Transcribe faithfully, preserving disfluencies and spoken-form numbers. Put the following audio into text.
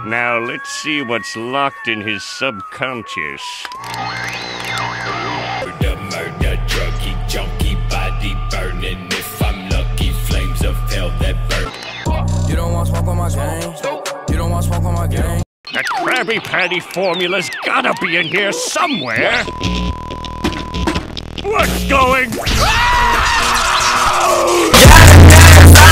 Now let's see what's locked in his subconscious. The murder, druggy, junkie, body burning. If I'm lucky, flames of hell that burn. You don't want smoke on my gang. You don't want smoke on my gang. That Krabby Patty formula's gotta be in here somewhere. What's going on?